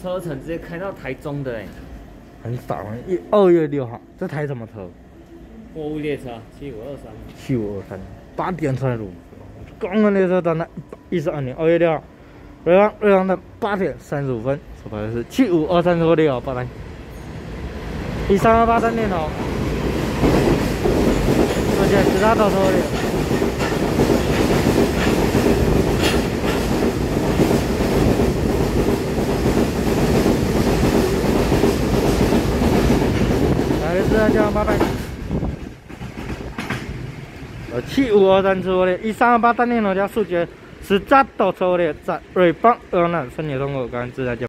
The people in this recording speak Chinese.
车程直接开到台中的哎， 很少。2月6号，这台什么车？ 货物列车7523。 7523，8点出来录。公共列车到那112年2月6号，瑞阳的8点35分，手牌是7523车列哦，报单。13283念头，目前只他到车列。来，这样拜拜。7523车列，138单念头加速捷，10到车列在瑞邦2南分野通过，感恩自在。